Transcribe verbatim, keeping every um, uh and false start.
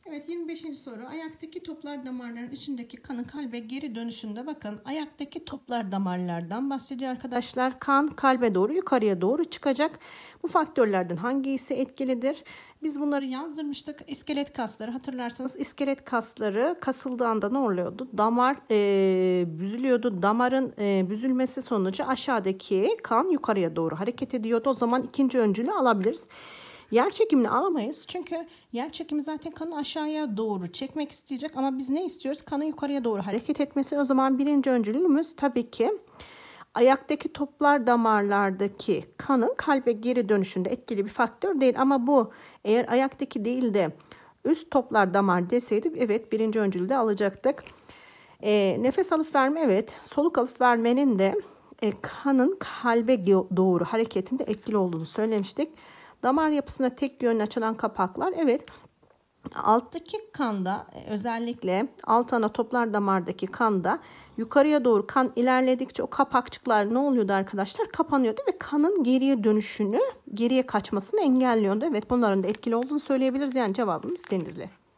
Evet, yirmi beşinci soru. Ayaktaki toplar damarların içindeki kanın kalbe geri dönüşünde bakın. Ayaktaki toplar damarlardan bahsediyor arkadaşlar. Kan kalbe doğru yukarıya doğru çıkacak. Bu faktörlerden hangisi etkilidir? Biz bunları yazdırmıştık. İskelet kasları hatırlarsanız iskelet kasları kasıldığında ne oluyordu? Damar e, büzülüyordu. Damarın e, büzülmesi sonucu aşağıdaki kan yukarıya doğru hareket ediyordu. O zaman ikinci öncülü alabiliriz. Yer çekimini alamayız. Çünkü yer çekimi zaten kanı aşağıya doğru çekmek isteyecek. Ama biz ne istiyoruz? Kanın yukarıya doğru hareket etmesi. O zaman birinci öncülümüz tabii ki ayaktaki toplar damarlardaki kanın kalbe geri dönüşünde etkili bir faktör değil. Ama bu eğer ayaktaki değil de üst toplar damar deseydik evet birinci öncülü de alacaktık. E, nefes alıp verme evet. Soluk alıp vermenin de e, kanın kalbe doğru hareketinde etkili olduğunu söylemiştik. Damar yapısına tek yönlü açılan kapaklar evet. Alttaki kanda özellikle alt ana toplar damardaki kanda yukarıya doğru kan ilerledikçe o kapakçıklar ne oluyordu arkadaşlar? Kapanıyordu ve kanın geriye dönüşünü, geriye kaçmasını engelliyordu. Evet bunların da etkili olduğunu söyleyebiliriz. Yani cevabımız Denizli.